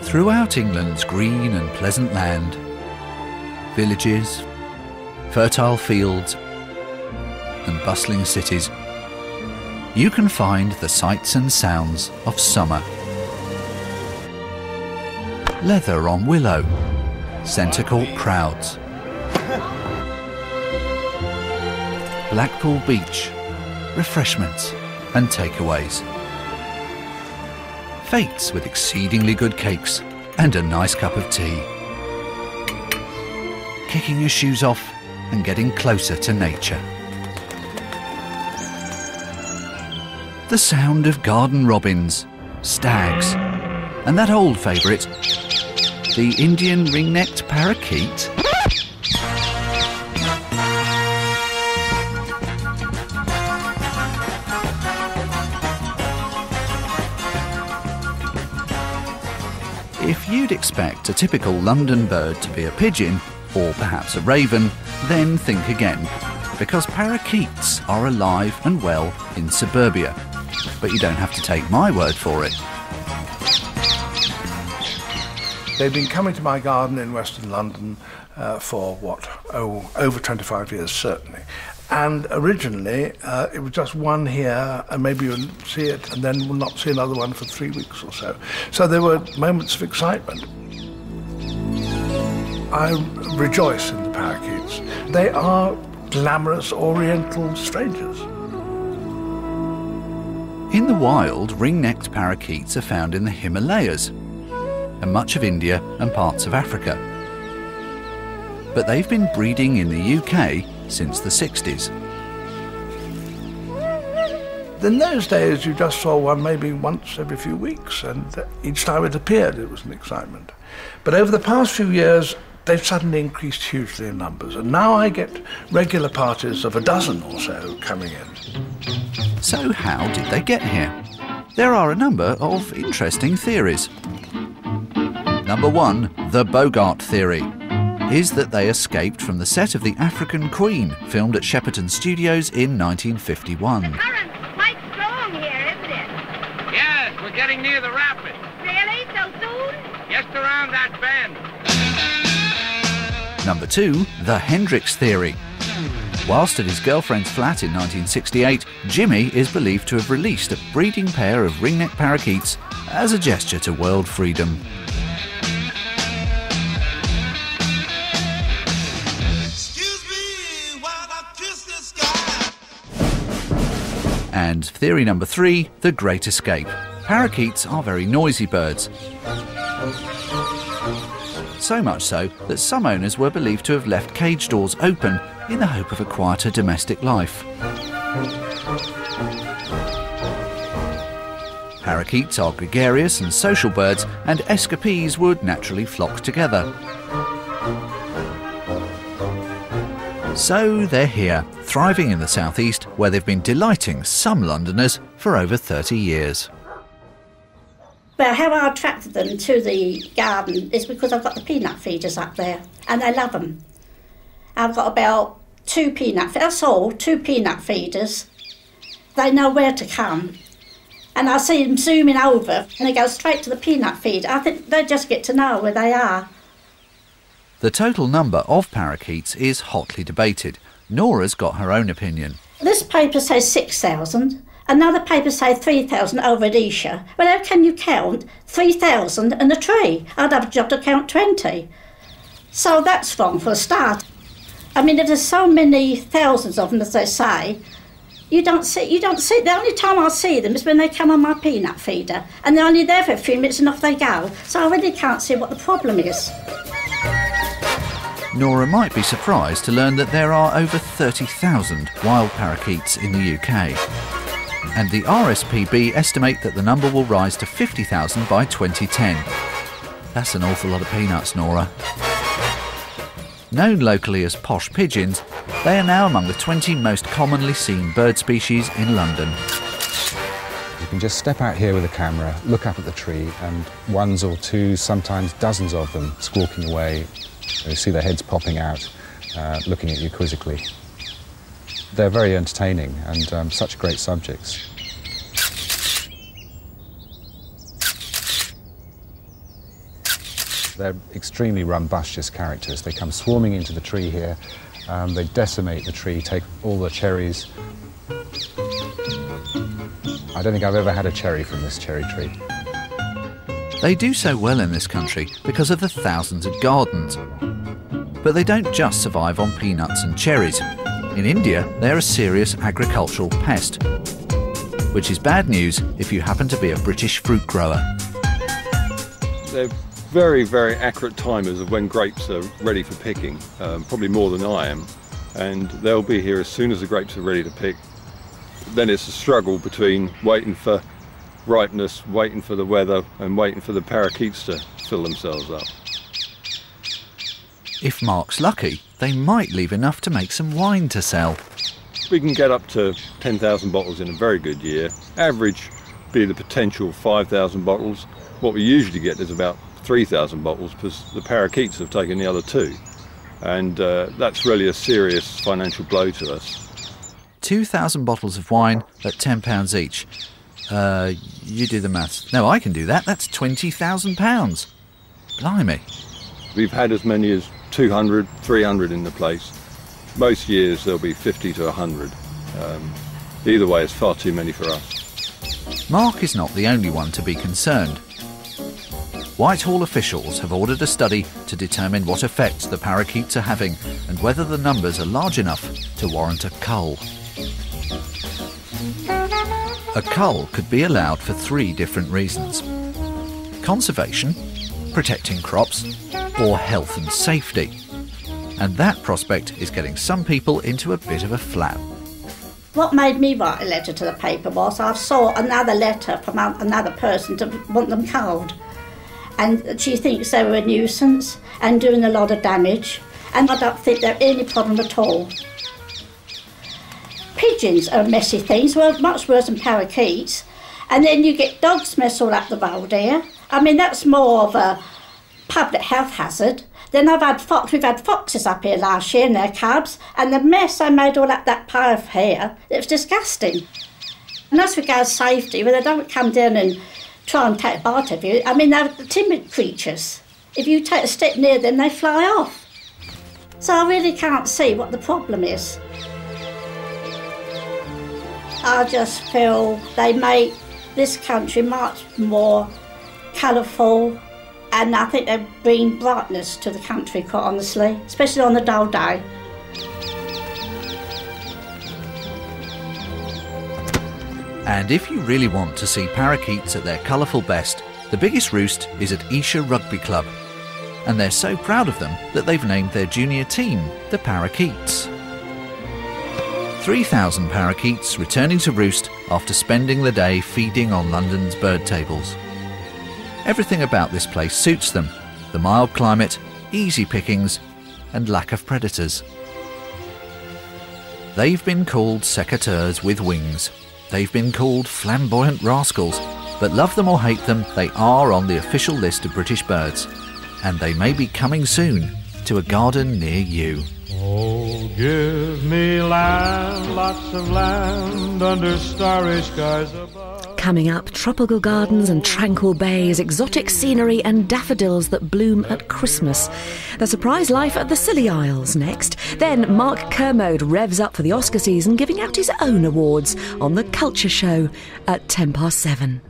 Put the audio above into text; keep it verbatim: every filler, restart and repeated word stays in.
Throughout England's green and pleasant land, villages, fertile fields and bustling cities, you can find the sights and sounds of summer. Leather on willow, centre court crowds, Blackpool beach, refreshments and takeaways. Fetes with exceedingly good cakes and a nice cup of tea. Kicking your shoes off and getting closer to nature. The sound of garden robins, stags, and that old favourite, the Indian ring-necked parakeet. If you'd expect a typical London bird to be a pigeon, or perhaps a raven, then think again, because parakeets are alive and well in suburbia. But you don't have to take my word for it. They've been coming to my garden in Western London uh, for, what, oh, over twenty-five years, certainly. And originally, uh, it was just one here, and maybe you'll see it, and then we'll not see another one for three weeks or so. So there were moments of excitement. I rejoice in the parakeets. They are glamorous oriental strangers. In the wild, ring-necked parakeets are found in the Himalayas and much of India and parts of Africa. But they've been breeding in the U K since the sixties. In those days, you just saw one maybe once every few weeks, and each time it appeared, it was an excitement. But over the past few years, they've suddenly increased hugely in numbers, and now I get regular parties of a dozen or so coming in. So how did they get here? There are a number of interesting theories. Number one, the Bogart theory, is that they escaped from the set of The African Queen, filmed at Shepperton Studios in nineteen fifty-one. The current's quite strong here, isn't it? Yes, we're getting near the rapids. Really? So soon? Just around that bend. Number two, the Hendrix theory. Whilst at his girlfriend's flat in nineteen sixty-eight, Jimmy is believed to have released a breeding pair of ring-necked parakeets as a gesture to world freedom. And theory number three, the Great Escape. Parakeets are very noisy birds. So much so that some owners were believed to have left cage doors open in the hope of a quieter domestic life. Parakeets are gregarious and social birds, and escapees would naturally flock together. So they're here, thriving in the southeast, where they've been delighting some Londoners for over thirty years. Well, how I attracted them to the garden is because I've got the peanut feeders up there, and they love them. I've got about two peanut feeders, that's all, two peanut feeders. They know where to come. And I see them zooming over, and they go straight to the peanut feeder. I think they just get to know where they are. The total number of parakeets is hotly debated. Nora's got her own opinion. This paper says six thousand. Another paper says three thousand over at Esher. Well, how can you count three thousand and a tree? I'd have a job to count twenty. So that's wrong for a start. I mean, if there's so many thousands of them, as they say, you don't see, you don't see, the only time I see them is when they come on my peanut feeder, and they're only there for a few minutes and off they go. So I really can't see what the problem is. Nora might be surprised to learn that there are over thirty thousand wild parakeets in the U K. And the R S P B estimate that the number will rise to fifty thousand by twenty ten. That's an awful lot of peanuts, Nora. Known locally as posh pigeons, they are now among the twenty most commonly seen bird species in London. You can just step out here with a camera, look up at the tree, and ones or two, sometimes dozens of them squawking away. You see their heads popping out, uh, looking at you quizzically. They're very entertaining and um, such great subjects. They're extremely rumbustious characters. They come swarming into the tree here, um, they decimate the tree, take all the cherries. I don't think I've ever had a cherry from this cherry tree. They do so well in this country because of the thousands of gardens. But they don't just survive on peanuts and cherries. In India, they're a serious agricultural pest, which is bad news if you happen to be a British fruit grower. They're very, very accurate timers of when grapes are ready for picking, um, probably more than I am, and they'll be here as soon as the grapes are ready to pick. Then it's a struggle between waiting for ripeness, waiting for the weather, and waiting for the parakeets to fill themselves up. If Mark's lucky, they might leave enough to make some wine to sell. We can get up to ten thousand bottles in a very good year. Average be the potential five thousand bottles. What we usually get is about three thousand bottles because the parakeets have taken the other two. And uh, that's really a serious financial blow to us. two thousand bottles of wine at ten pounds each. Uh, you do the maths. No, I can do that. That's twenty thousand pounds. Blimey. We've had as many as two hundred, three hundred in the place. Most years there'll be fifty to one hundred. Um, either way, it's far too many for us. Mark is not the only one to be concerned. Whitehall officials have ordered a study to determine what effects the parakeets are having and whether the numbers are large enough to warrant a cull. A cull could be allowed for three different reasons: conservation, protecting crops, or health and safety. And that prospect is getting some people into a bit of a flap. What made me write a letter to the paper was I saw another letter from another person to want them culled. And she thinks they were a nuisance and doing a lot of damage, and I don't think they're any problem at all. Pigeons are messy things, well, much worse than parakeets. And then you get dogs mess all up the road here. I mean, that's more of a public health hazard. Then I've had fox, we've had foxes up here last year in their cubs, and the mess I made all up that path here, it was disgusting. And as regards safety, well, they don't come down and try and take a bite of you. I mean, they're timid creatures. If you take a step near them, they fly off. So I really can't see what the problem is. I just feel they make this country much more colourful, and I think they bring brightness to the country, quite honestly, especially on a dull day. And if you really want to see parakeets at their colourful best, the biggest roost is at Esher Rugby Club. And they're so proud of them that they've named their junior team the Parakeets. three thousand parakeets returning to roost after spending the day feeding on London's bird tables. Everything about this place suits them: the mild climate, easy pickings, and lack of predators. They've been called secateurs with wings. They've been called flamboyant rascals, but love them or hate them, they are on the official list of British birds, and they may be coming soon to a garden near you. Oh, give me land, lots of land under starry skies above. Coming up, tropical gardens and tranquil bays, exotic scenery and daffodils that bloom at Christmas. The surprise life at the Scilly Isles next. Then Mark Kermode revs up for the Oscar season, giving out his own awards on The Culture Show at ten past seven.